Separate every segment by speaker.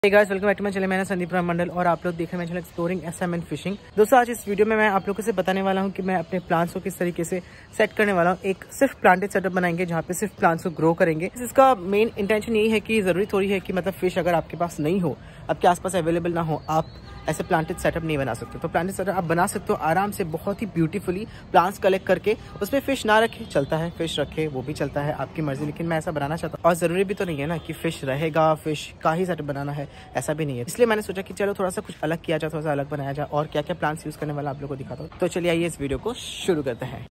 Speaker 1: Hey guys, welcome back to my channel. मैं संदीप राम मंडल और आप लोग देख रहे हैं मेरे channel exploring SM and fishing. दोस्तों, आज इस वीडियो में मैं आप लोगों से बताने वाला हूं कि मैं अपने प्लांट्स को किस तरीके से सेट करने वाला हूं। एक सिर्फ प्लांटेड सेटअप बनाएंगे जहां पे सिर्फ प्लांट्स को ग्रो करेंगे। इसका मेन इंटेंशन यही है कि जरूरी थोड़ी है कि मतलब फिश अगर आपके पास नहीं हो, आपके आसपास अवेलेबल ना हो, आप ऐसे प्लांटेड सेटअप नहीं बना सकते। तो प्लांटेड सेटअप आप बना सकते हो आराम से, बहुत ही ब्यूटीफुली प्लांट्स कलेक्ट करके। उसमें फिश ना रखे चलता है, फिश रखे वो भी चलता है, आपकी मर्जी। लेकिन मैं ऐसा बनाना चाहता हूँ और जरूरी भी तो नहीं है ना कि फिश रहेगा, फिश का ही सेटअप बनाना है, ऐसा भी नहीं है। इसलिए मैंने सोचा कि चलो थोड़ा सा कुछ अलग किया जाए, थोड़ा सा अलग बनाया जाए और क्या क्या प्लांट्स यूज करने वाला आप लोगों को दिखाता हूँ। तो चलिए आइए इस वीडियो को शुरू करते हैं।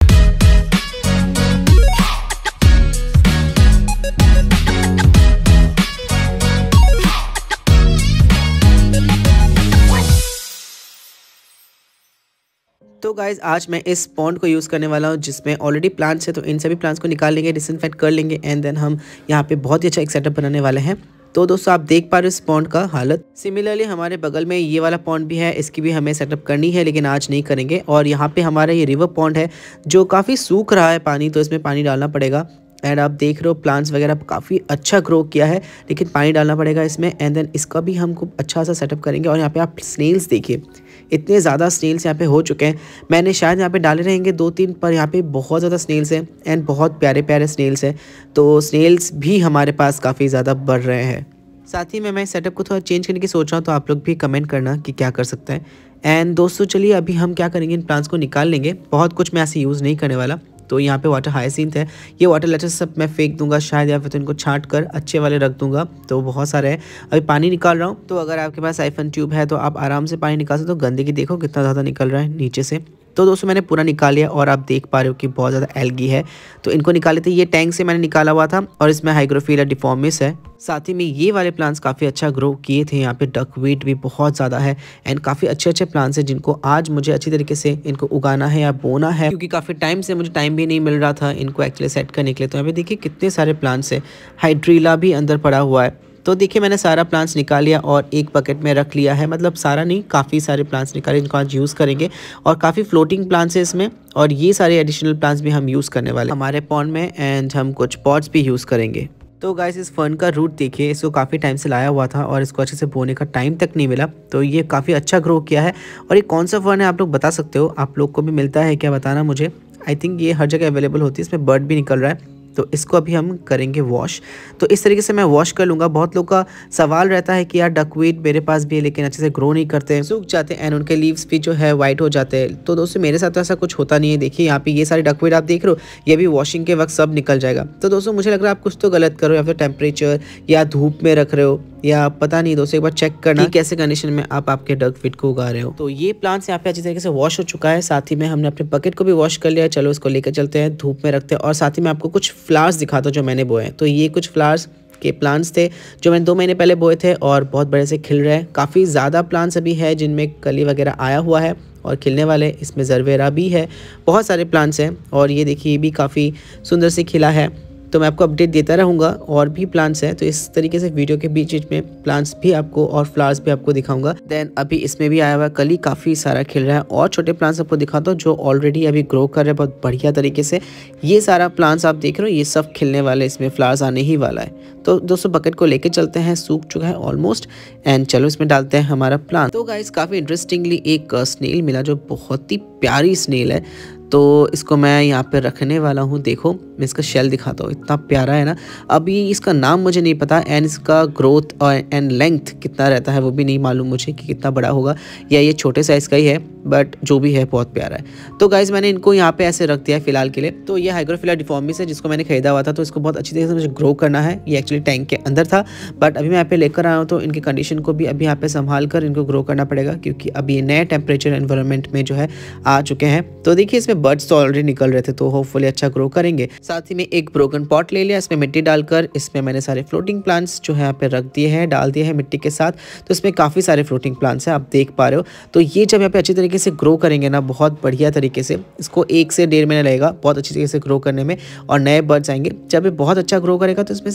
Speaker 1: तो गाइज, आज मैं इस पॉन्ड को यूज़ करने वाला हूँ जिसमें ऑलरेडी प्लांट्स है। तो इन सभी प्लांट्स को निकाल लेंगे, डिसइंफेक्ट कर लेंगे एंड देन हम यहाँ पे बहुत ही अच्छा एक सेटअप बनाने वाले हैं। तो दोस्तों, आप देख पा रहे हो इस पॉन्ड का हालत। सिमिलरली हमारे बगल में ये वाला पॉन्ड भी है, इसकी भी हमें सेटअप करनी है, लेकिन आज नहीं करेंगे। और यहाँ पे हमारा ये रिवर पॉन्ड है जो काफ़ी सूख रहा है पानी, तो इसमें पानी डालना पड़ेगा। एंड आप देख रहे हो प्लांट्स वगैरह काफ़ी अच्छा ग्रो किया है, लेकिन पानी डालना पड़ेगा इसमें। एंड देन इसका भी हमको अच्छा सा सेटअप करेंगे। और यहाँ पे आप स्नेल्स देखिए, इतने ज़्यादा स्नेल्स यहाँ पे हो चुके हैं। मैंने शायद यहाँ पे डाले रहेंगे 2-3, पर यहाँ पे बहुत ज़्यादा स्नेल्स हैं एंड बहुत प्यारे प्यारे स्नेल्स हैं। तो स्नेल्स भी हमारे पास काफ़ी ज़्यादा बढ़ रहे हैं। साथ ही मैं सेटअप को थोड़ा चेंज करने की सोच रहा हूँ, तो आप लोग भी कमेंट करना कि क्या कर सकते हैं। एंड दोस्तों, चलिए अभी हम क्या करेंगे, इन प्लांट्स को निकाल लेंगे। बहुत कुछ मैं ऐसे यूज़ नहीं करने वाला। तो यहाँ पे वाटर हाइसिंथ है, ये वाटर लेटस सब मैं फेंक दूंगा शायद, या फिर तो इनको छांट कर अच्छे वाले रख दूंगा। तो बहुत सारे हैं। अभी पानी निकाल रहा हूँ, तो अगर आपके पास साइफन ट्यूब है तो आप आराम से पानी निकाल सकते हो। गंदगी देखो कितना ज़्यादा निकल रहा है नीचे से। तो दोस्तों, मैंने पूरा निकाल लिया और आप देख पा रहे हो कि बहुत ज़्यादा एल्गी है। तो इनको निकाल लेते। ये टैंक से मैंने निकाला हुआ था और इसमें हाइग्रोफिला डिफॉर्मिस है। साथ ही में ये वाले प्लांट्स काफ़ी अच्छा ग्रो किए थे। यहाँ पे डकवीट भी बहुत ज़्यादा है एंड काफ़ी अच्छे अच्छे प्लांट्स हैं जिनको आज मुझे अच्छी तरीके से इनको उगाना है या बोना है, क्योंकि काफ़ी टाइम से मुझे टाइम भी नहीं मिल रहा था इनको एक्चुअली सेट करने के लिए। तो यहाँ पे देखिए कितने सारे प्लांट्स हैं। हाइड्रीला भी अंदर पड़ा हुआ है। तो देखिए, मैंने सारा प्लांट्स निकाल लिया और एक बकेट में रख लिया है। मतलब सारा नहीं, काफ़ी सारे प्लांट्स निकाले, इनको आज यूज़ करेंगे। और काफ़ी फ्लोटिंग प्लांट्स है इसमें, और ये सारे एडिशनल प्लांट्स भी हम यूज़ करने वाले हमारे पॉन्ड में। एंड हम कुछ पॉट्स भी यूज़ करेंगे। तो गाइस, इस फर्न का रूट देखिए, इसको काफ़ी टाइम से लाया हुआ था और इसको अच्छे से बोने का टाइम तक नहीं मिला। तो ये काफ़ी अच्छा ग्रो किया है। और ये कौन सा फर्न है आप लोग बता सकते हो? आप लोग को भी मिलता है क्या, बताना मुझे। आई थिंक ये हर जगह अवेलेबल होती है। इसमें बर्ड भी निकल रहा है। तो इसको अभी हम करेंगे वॉश। तो इस तरीके से मैं वॉश कर लूँगा। बहुत लोग का सवाल रहता है कि यार डकवीट मेरे पास भी है लेकिन अच्छे से ग्रो नहीं करते, सूख जाते हैं एंड उनके लीव्स भी जो है वाइट हो जाते हैं। तो दोस्तों, मेरे साथ तो ऐसा कुछ होता नहीं है। देखिए यहाँ पे ये सारे डकवीट आप देख रहे हो, ये भी वॉशिंग के वक्त सब निकल जाएगा। तो दोस्तों, मुझे लग रहा है आप कुछ तो गलत करो, या फिर टेम्परेचर या धूप में रख रहे हो, या पता नहीं। दोस्तों, एक बार चेक करना कि कैसे कंडीशन में आप आपके डकवीट को उगा रहे हो। तो ये प्लांट्स यहाँ पे अच्छी तरीके से वॉश हो चुका है। साथ ही में हमने अपने बकेट को भी वॉश कर लिया है। चलो इसको लेकर चलते हैं, धूप में रखते हैं। और साथ ही में आपको कुछ फ्लावर्स दिखाता हूँ जो मैंने बोए हैं। तो ये कुछ फ्लावर्स के प्लांट्स थे जो मैंने 2 महीने पहले बोए थे और बहुत बड़े से खिल रहे हैं। काफ़ी ज़्यादा प्लांट्स अभी है जिनमें कली वगैरह आया हुआ है और खिलने वाले। इसमें जरवेरा भी है, बहुत सारे प्लांट्स हैं। और ये देखिए, ये भी काफ़ी सुंदर से खिला है। तो मैं आपको अपडेट देता रहूँगा। और भी प्लांट्स हैं, तो इस तरीके से वीडियो के बीच में प्लांट्स भी आपको और फ्लावर्स भी आपको दिखाऊंगा। देन अभी इसमें भी आया हुआ कली काफ़ी सारा खिल रहा है। और छोटे प्लांट्स आपको दिखाता हूँ जो ऑलरेडी अभी ग्रो कर रहे हैं बहुत बढ़िया तरीके से। ये सारा प्लांट्स आप देख रहे हो, ये सब खिलने वाले, इसमें फ्लावर्स आने ही वाला है। तो दोस्तों, बकेट को लेके चलते हैं, सूख चुका है ऑलमोस्ट। एंड चलो इसमें डालते हैं हमारा प्लांट। तो गाइस, काफ़ी इंटरेस्टिंगली एक स्नेल मिला जो बहुत ही प्यारी स्नेल है। तो इसको मैं यहाँ पे रखने वाला हूँ। देखो, मैं इसका शेल दिखाता हूँ, इतना प्यारा है ना। अभी इसका नाम मुझे नहीं पता एंड इसका ग्रोथ और एंड लेंथ कितना रहता है वो भी नहीं मालूम मुझे कि कितना बड़ा होगा, या ये छोटे साइज़ का ही है, बट जो भी है बहुत प्यारा है। तो गाइज, मैंने इनको यहाँ पे ऐसे रख दिया है फिलहाल के लिए। तो ये हाइग्रोफिला डिफॉर्मिस है जिसको मैंने खरीदा हुआ था। तो इसको बहुत अच्छी तरीके से मुझे ग्रो करना है। ये एक्चुअली टैंक के अंदर था, बट अभी मैं यहाँ पे लेकर आया हूँ। तो इनकी कंडीशन को भी अभी यहाँ पे संभाल कर इनको ग्रो करना पड़ेगा, क्योंकि अभी ये नए टेम्परेचर एनवायरनमेंट में जो है आ चुके हैं। तो देखिए, इसमें बर्ड्स तो ऑलरेडी निकल रहे थे, तो होपफुली अच्छा ग्रो करेंगे। साथ ही में एक ब्रोकन पॉट ले लिया, इसमें मिट्टी डालकर इसमें मैंने सारे फ्लोटिंग प्लांट्स जो है यहाँ पे रख दिए हैं, डाल दिए हैं मिट्टी के साथ। तो इसमें काफ़ी सारे फ्लोटिंग प्लांट्स हैं, आप देख पा रहे हो। तो ये जब यहाँ पे अच्छी तरीके से ग्रो करेंगे ना, बहुत बढ़िया तरीके से, इसको 1 से 1.5 महीने लगेगा बहुत अच्छी तरीके से ग्रो करने में, और नए बर्ड्स आएंगे। जब ये बहुत अच्छा ग्रो करेगा तो इसमें से कट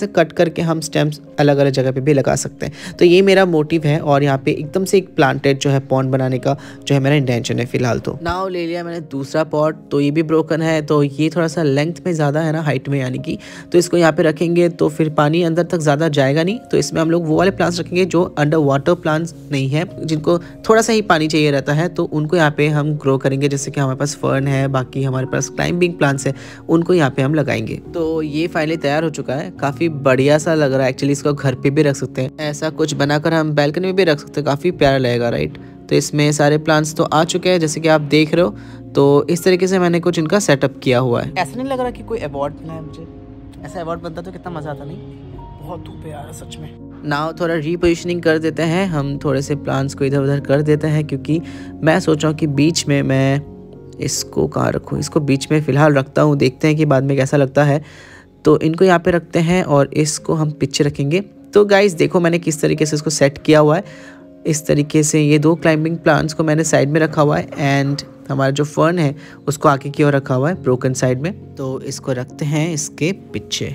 Speaker 1: करके हम स्टेम्स अलग अलग जगह पे भी लगा सकते हैं। तो ये मेरा मोटिव है और यहाँ पे एकदम से एक प्लांटेड जो है पॉन्ड बनाने का जो है मेरा इंटेंशन है फिलहाल। तो नाउ ले लिया मैंने दूसरा पॉट, तो ये भी ब्रोकन है, तो ये थोड़ा सा लेंथ में ज़्यादा है ना, हाइट में यानी कि, तो इसको यहाँ पे रखेंगे तो फिर पानी अंदर तक ज़्यादा जाएगा नहीं। तो इसमें हम लोग वो वाले प्लांट्स रखेंगे जो अंडर वाटर प्लांट्स नहीं है, जिनको थोड़ा सा ही पानी चाहिए रहता है, तो उनको यहाँ पे हम ग्रो करेंगे। जैसे कि हमारे पास फर्न है, बाकी हमारे पास क्लाइंबिंग प्लांट्स है, उनको यहाँ पे हम लगाएंगे। तो ये फाइनली तैयार हो चुका है, काफ़ी बढ़िया सा लग रहा है। एक्चुअली इसको घर पे भी रख सकते हैं, ऐसा कुछ बनाकर हम बैल्कनी में भी रख सकते हैं, काफ़ी प्यारा लगेगा, राइट। तो इसमें सारे प्लांट्स तो आ चुके हैं जैसे कि आप देख रहे हो। तो इस तरीके से मैंने कुछ इनका सेटअप किया हुआ है। ऐसा नहीं लग रहा कि कोई अवार्ड मिला है मुझे, ऐसा अवार्ड बनता तो कितना मज़ा आता। नहीं, बहुत धूप है यार सच में। नाउ थोड़ा रीपोजिशनिंग कर देते हैं, हम थोड़े से प्लांट्स को इधर उधर कर देते हैं, क्योंकि मैं सोच रहा हूँ कि बीच में मैं इसको कहाँ रखूँ। इसको बीच में फ़िलहाल रखता हूँ, देखते हैं कि बाद में कैसा लगता है। तो इनको यहाँ पे रखते हैं और इसको हम पीछे रखेंगे। तो गाइस देखो मैंने किस तरीके से इसको सेट किया हुआ है। इस तरीके से ये दो क्लाइंबिंग प्लांट्स को मैंने साइड में रखा हुआ है एंड हमारा जो फर्न है उसको आगे की ओर रखा हुआ है ब्रोकन साइड में। तो इसको रखते हैं इसके पीछे।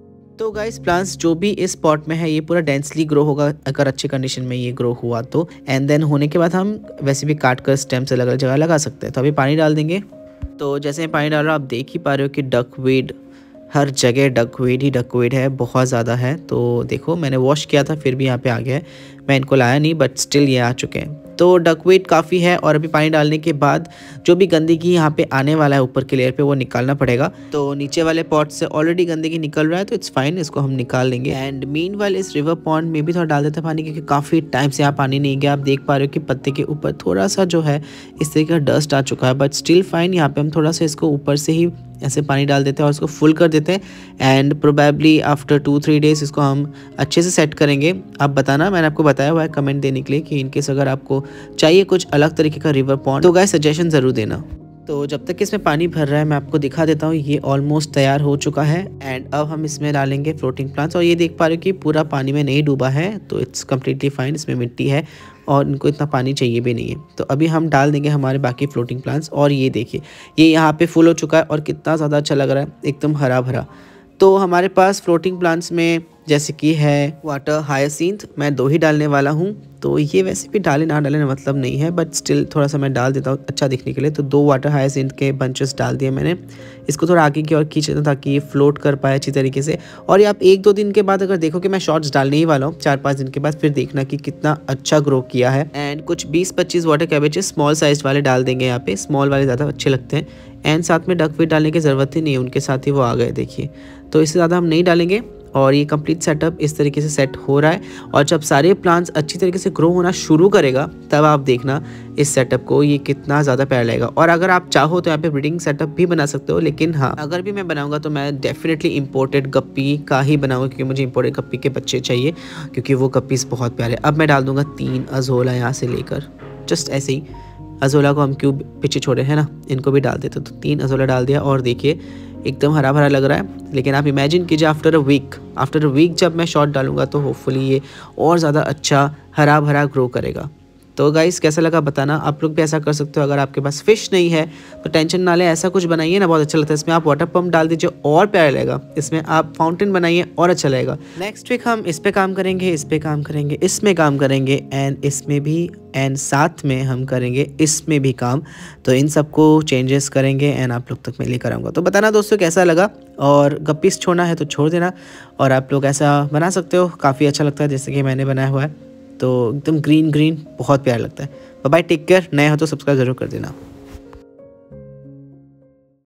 Speaker 1: तो गाइस प्लांट्स जो भी इस पॉट में है ये पूरा डेंसली ग्रो होगा अगर अच्छी कंडीशन में ये ग्रो हुआ तो। एंड देन होने के बाद हम वैसे भी काट कर स्टेम से अलग अलग जगह लगा सकते हैं। तो अभी पानी डाल देंगे। तो जैसे मैं पानी डाल रहा हूँ आप देख ही पा रहे हो कि डकवीड हर जगह डकवीड ही डकवीड है, बहुत ज़्यादा है। तो देखो मैंने वॉश किया था फिर भी यहाँ पे आ गया है, मैं इनको लाया नहीं बट स्टिल ये आ चुके हैं। तो डकवीड काफ़ी है और अभी पानी डालने के बाद जो भी गंदगी यहाँ पे आने वाला है ऊपर के लेयर पे वो निकालना पड़ेगा। तो नीचे वाले पॉट से ऑलरेडी गंदगी निकल रहा है तो इट्स फाइन, इसको हम निकाल लेंगे। एंड मीनवाइल इस रिवर पॉन्ड में भी थोड़ा डाल देते हैं पानी, क्योंकि काफ़ी टाइम से यहाँ पानी नहीं गया। आप देख पा रहे हो कि पत्ते के ऊपर थोड़ा सा जो है इस तरीके का डस्ट आ चुका है, बट स्टिल फाइन। यहाँ पे हम थोड़ा सा इसको ऊपर से ही ऐसे पानी डाल देते हैं और इसको फुल कर देते हैं। एंड प्रोबेबली आफ्टर 2-3 डेज इसको हम अच्छे से सेट करेंगे। आप बताना, मैंने आपको बताया हुआ है कमेंट देने के लिए कि इनकेस अगर आपको चाहिए कुछ अलग तरीके का रिवर पॉन्ड तो गाइस सजेशन ज़रूर देना। तो जब तक इसमें पानी भर रहा है मैं आपको दिखा देता हूँ, ये ऑलमोस्ट तैयार हो चुका है। एंड अब हम इसमें डालेंगे फ्लोटिंग प्लांट्स और ये देख पा रहे हो कि पूरा पानी में नहीं डूबा है, तो इट्स कम्प्लीटली फाइन। इसमें मिट्टी है और इनको इतना पानी चाहिए भी नहीं है। तो अभी हम डाल देंगे हमारे बाकी फ्लोटिंग प्लांट्स और ये देखिए ये यहाँ पे फुल हो चुका है और कितना ज़्यादा अच्छा लग रहा है, एकदम हरा भरा। तो हमारे पास फ्लोटिंग प्लांट्स में जैसे कि है वाटर हायासिंथ, मैं 2 ही डालने वाला हूँ। तो ये वैसे भी डाले ना डाले मतलब नहीं है, बट स्टिल थोड़ा सा मैं डाल देता हूँ अच्छा दिखने के लिए। तो 2 वाटर हायासिंथ के बंचेस डाल दिए मैंने। इसको थोड़ा आगे की ओर खींच देता ताकि ये फ्लोट कर पाए अच्छी तरीके से। और ये आप 1-2 दिन के बाद अगर देखो कि मैं शॉर्ट्स डालने ही वाला हूँ 4-5 दिन के बाद, फिर देखना कि कितना अच्छा ग्रो किया है। एंड कुछ 20-25 वाटर कैबेजेस स्मॉल साइज वाले डाल देंगे यहाँ पे, स्मॉल वाले ज़्यादा अच्छे लगते हैं। एंड साथ में डकवीड डालने की ज़रूरत ही नहीं है, उनके साथ ही वो आ गए देखिए। तो इससे ज़्यादा हम नहीं डालेंगे और ये कंप्लीट सेटअप इस तरीके से सेट हो रहा है। और जब सारे प्लांट्स अच्छी तरीके से ग्रो होना शुरू करेगा तब आप देखना इस सेटअप को, ये कितना ज़्यादा प्यारा लगेगा। और अगर आप चाहो तो यहाँ पे ब्रीडिंग सेटअप भी बना सकते हो, लेकिन हाँ अगर भी मैं बनाऊंगा तो मैं डेफिनेटली इंपोर्टेड गप्पी का ही बनाऊंगा, क्योंकि मुझे इंपोर्टेड गप्पी के बच्चे चाहिए, क्योंकि वो गप्पीज बहुत प्यारे। अब मैं डाल दूंगा 3 अज़ोला यहाँ से लेकर, जस्ट ऐसे ही। अज़ोला को हम क्यों पीछे छोड़े हैं ना, इनको भी डाल देते। तो 3 अज़ोला डाल दिया और देखिए एकदम हरा भरा लग रहा है। लेकिन आप इमेजिन कीजिए आफ्टर अ वीक जब मैं शॉट डालूंगा तो होपफुली ये और ज़्यादा अच्छा हरा भरा ग्रो करेगा। तो गाइस कैसा लगा बताना। आप लोग भी ऐसा कर सकते हो, अगर आपके पास फिश नहीं है तो टेंशन ना ले, ऐसा कुछ बनाइए ना, बहुत अच्छा लगता है। इसमें आप वाटर पंप डाल दीजिए और प्यारा लगेगा, इसमें आप फाउंटेन बनाइए और अच्छा लगेगा। नेक्स्ट वीक हम इस पे काम करेंगे, इस पे काम करेंगे, इसमें काम करेंगे एंड इसमें भी, एंड साथ में हम करेंगे इसमें भी काम। तो इन सबको चेंजेस करेंगे एंड आप लोग तक मैं लेकर आऊँगा। तो बताना दोस्तों कैसा लगा, और गप्पीस छोड़ना है तो छोड़ देना। और आप लोग ऐसा बना सकते हो, काफ़ी अच्छा लगता है जैसे कि मैंने बनाया हुआ है। तो एकदम ग्रीन बहुत प्यारा लगता है। Bye, take care. नए हो तो सब्सक्राइब जरूर कर देना।